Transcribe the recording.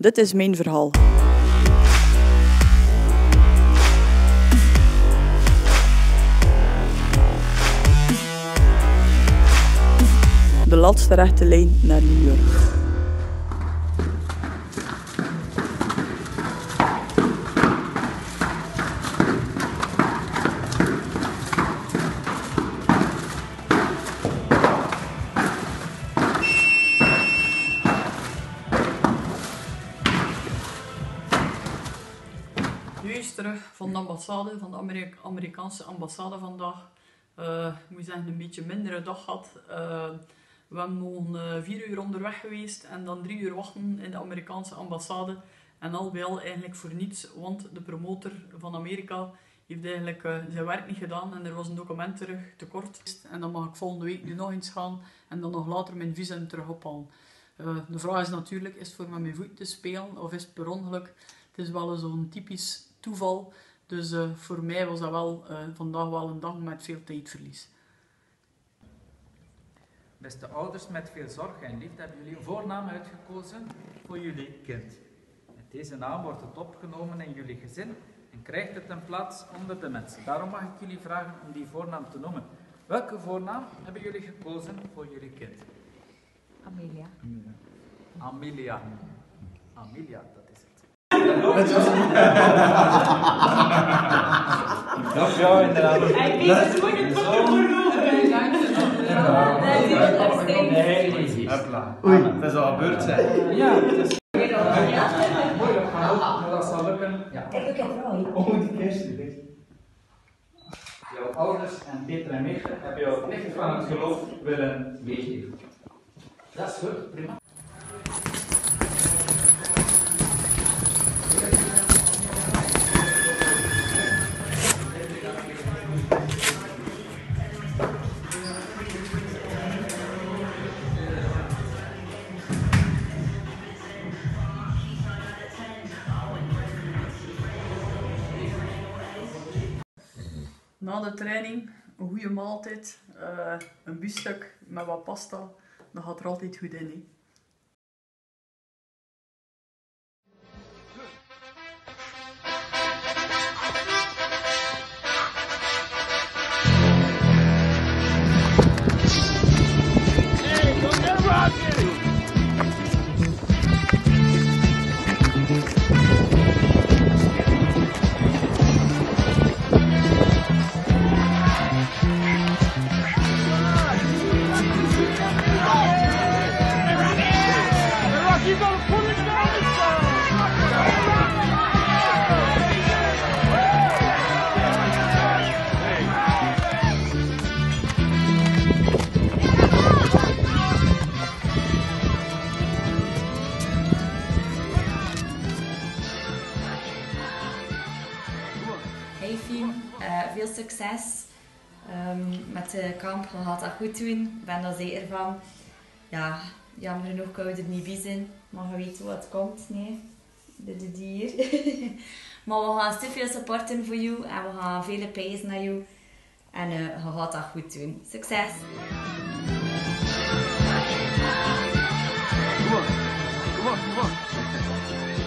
Dit is mijn verhaal. De laatste rechte lijn naar New York. Nu is terug van de ambassade, van de Amerikaanse ambassade vandaag. Ik moet zeggen, een beetje mindere dag gehad. We hebben nog 4 uur onderweg geweest en dan 3 uur wachten in de Amerikaanse ambassade. En al bij al eigenlijk voor niets, want de promotor van Amerika heeft eigenlijk zijn werk niet gedaan en er was een document terug tekort. En dan mag ik volgende week nu nog eens gaan en dan nog later mijn visum terug ophalen. De vraag is natuurlijk, is het voor met mijn voet te spelen of is het per ongeluk? Het is wel zo'n typisch toeval, dus voor mij was dat wel vandaag wel een dag met veel tijdverlies. Beste ouders, met veel zorg en liefde hebben jullie een voornaam uitgekozen voor jullie kind. Met deze naam wordt het opgenomen in jullie gezin en krijgt het een plaats onder de mensen. Daarom mag ik jullie vragen om die voornaam te noemen. Welke voornaam hebben jullie gekozen voor jullie kind? Amelia. Amelia. Amelia, dat is het. Ja, inderdaad. Hij weet het gewoon niet voor Oei, dat is al gebeurd zijn. Ja, dat is moeilijk, maar dat zal lukken. Ja. Oh, die kerst. Jouw ouders en Peter en Meerte hebben jou licht van het geloof willen meegeven. Dat is goed, prima. Na de training, een goede maaltijd, een biefstuk met wat pasta, dat gaat er altijd goed in. Hè. Hey Fien, veel succes met de kamp. Je gaat dat goed doen, ik ben er zeker van. Ja, jammer genoeg kan we er niet bij zijn, maar je weet wat komt, nee. De dier. Maar we gaan veel supporten voor jou en we gaan vele prijzen naar jou. En je gaat dat goed doen. Succes! Kom op, kom op.